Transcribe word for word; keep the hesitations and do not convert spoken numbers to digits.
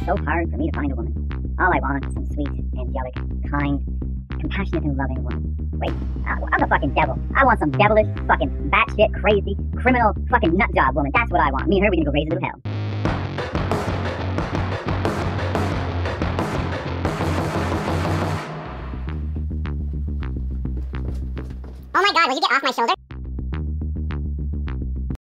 so hard for me to find a woman. All I want is some sweet, angelic, kind, compassionate, and loving woman. Wait, I'm the fucking devil. I want some devilish, fucking batshit, crazy, criminal, fucking nutjob woman. That's what I want. Me and her, we can go raise a little hell. Oh my god, will you get off my shoulder?